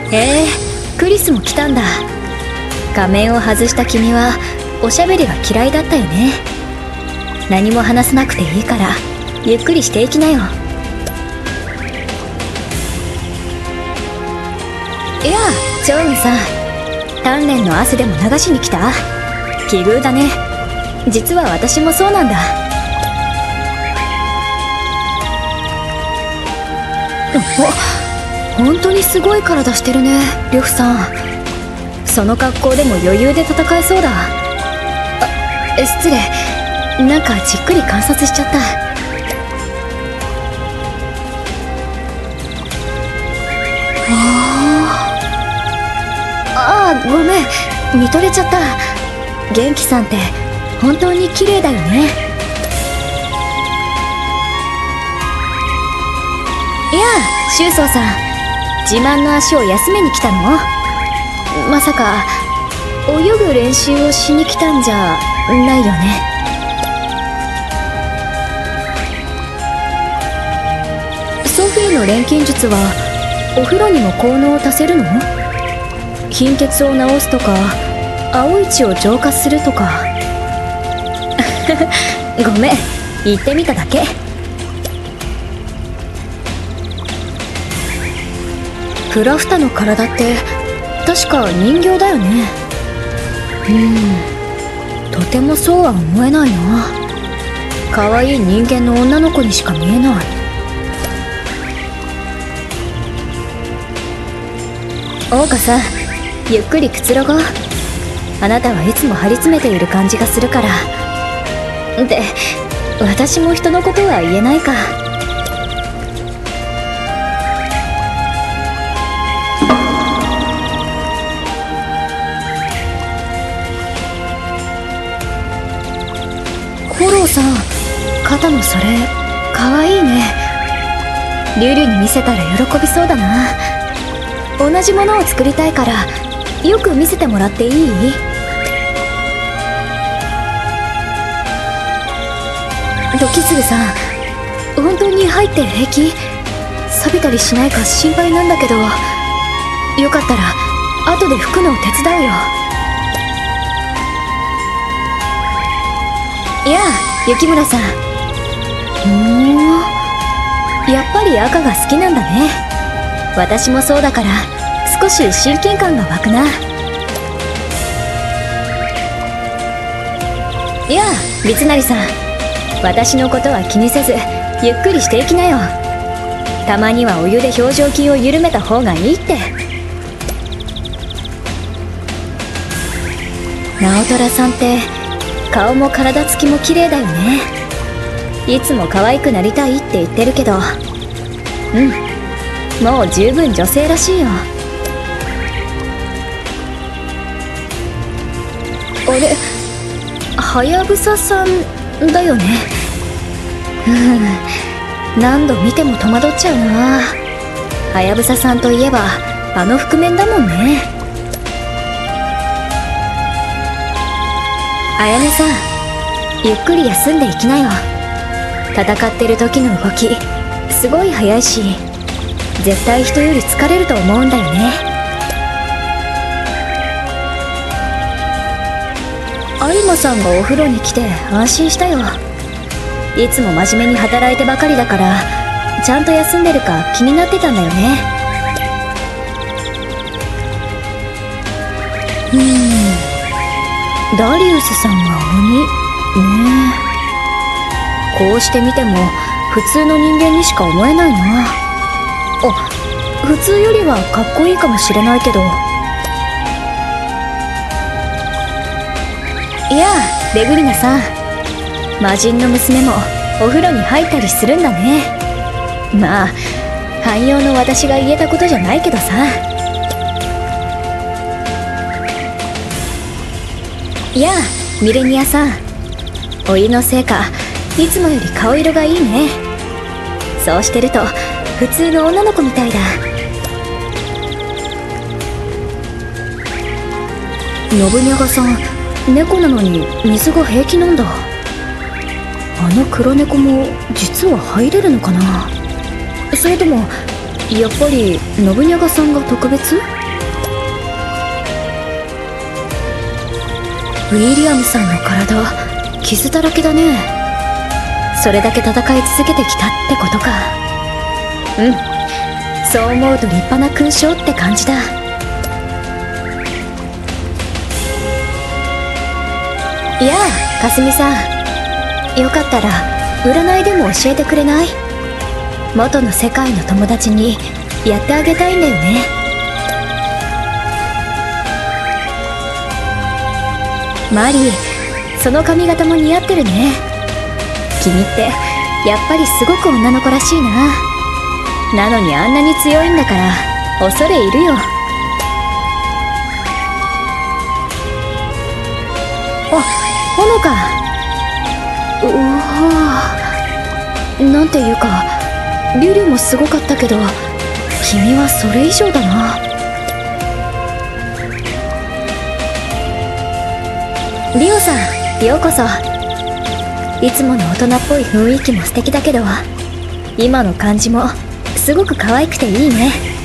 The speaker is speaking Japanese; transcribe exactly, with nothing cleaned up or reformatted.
へえ、クリスも来たんだ。仮面を外した君はおしゃべりが嫌いだったよね。何も話さなくていいからゆっくりしていきなよ。いや、チョウグさん、鍛錬の汗でも流しに来た？奇遇だね。実は私もそうなんだ。お、本当にすごい体してるね、呂布さん。その格好でも余裕で戦えそうだ。あ、失礼。なんかじっくり観察しちゃった。ああ、ごめん、見とれちゃった。元気さんって本当に綺麗だよね。いやあ、周宗さん、自慢の足を休めに来たの？まさか泳ぐ練習をしに来たんじゃないよね。ソフィーの錬金術はお風呂にも効能を足せるの？貧血を治すとか青い血を浄化するとかごめん、言ってみただけ。クラフタの体って確か人形だよね。うーん、とてもそうは思えないな。可愛い人間の女の子にしか見えない。桜花さん、ゆっくりくつろごう。あなたはいつも張り詰めている感じがするから。で、私も人のことは言えないか。フォローさん、肩のそれかわいいね。リュリュに見せたら喜びそうだな。同じものを作りたいからよく見せてもらっていい？時次さん、本当に入って平気？錆びたりしないか心配なんだけど、よかったら後で拭くのを手伝うよ。いやあ、雪村さん。ふーん、やっぱり赤が好きなんだね。私もそうだから少し親近感が湧くな。いやあ、三成さん、私のことは気にせずゆっくりしていきなよ。たまにはお湯で表情筋を緩めた方がいいって。直虎さんって顔も体つきも綺麗だよね。いつも可愛くなりたいって言ってるけど、うん、もう十分女性らしいよ。あれ、はやぶささんだよね。うん、何度見ても戸惑っちゃうな。はやぶささんといえばあの覆面だもんね。あやねさん、ゆっくり休んでいきなよ。戦ってる時の動きすごい速いし、絶対人より疲れると思うんだよね。有馬さんがお風呂に来て安心したよ。いつも真面目に働いてばかりだからちゃんと休んでるか気になってたんだよね。うーん、ダリウスさんが鬼ねえ。こうして見ても普通の人間にしか思えないな。あ、普通よりはかっこいいかもしれないけど。いやあ、レグリナさん、魔人の娘もお風呂に入ったりするんだね。まあ汎用の私が言えたことじゃないけどさ。いやあ、ミレニアさん、お湯のせいかいつもより顔色がいいね。そうしてると普通の女の子みたいだ。信長さん、猫なのに水が平気なんだ。あの黒猫も実は入れるのかな。それともやっぱり信長さんが特別？ ウィリアムさんの体傷だらけだね。それだけ戦い続けてきたってことか。うん、そう思うと立派な勲章って感じだ。いやあ、かすみさん、よかったら占いでも教えてくれない？元の世界の友達にやってあげたいんだよね。マリー、その髪型も似合ってるね。君ってやっぱりすごく女の子らしいな。なのにあんなに強いんだから恐れ入るよ。あ、ほのか。うわ、なんていうかリュリュもすごかったけど、君はそれ以上だな。リオさん、ようこそ。いつもの大人っぽい雰囲気も素敵だけど、今の感じもすごく可愛くていいね。